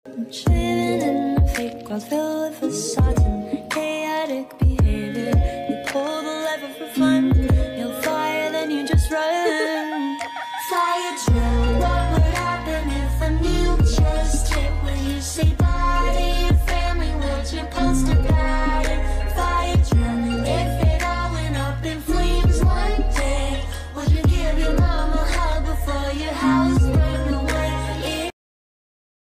Living in a fake world filled with facades and